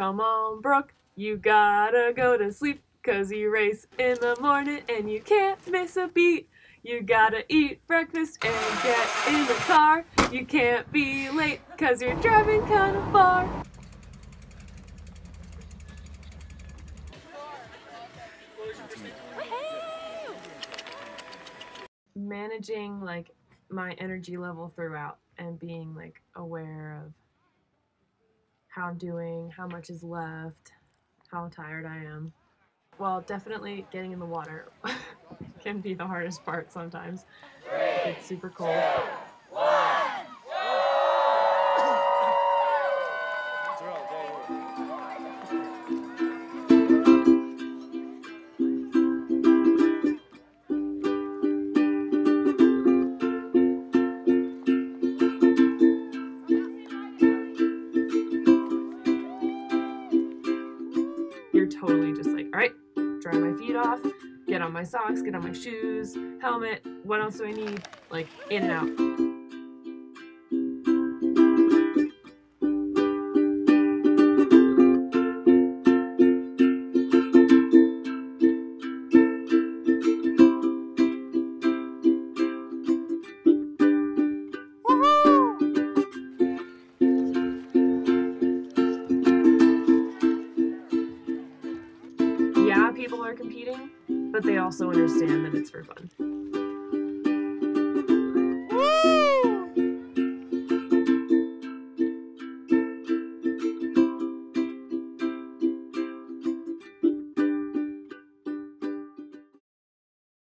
Come on, Brooke, you gotta go to sleep, 'cause you race in the morning and you can't miss a beat. You gotta eat breakfast and get in the car. You can't be late, 'cause you're driving kinda far. Managing like my energy level throughout and being like aware of how I'm doing, how much is left, how tired I am. Well, definitely getting in the water can be the hardest part sometimes. It's super cold. You're totally just like, all right, dry my feet off, get on my socks, get on my shoes, helmet, what else do I need? Like, in and out. Yeah, people are competing, but they also understand that it's for fun.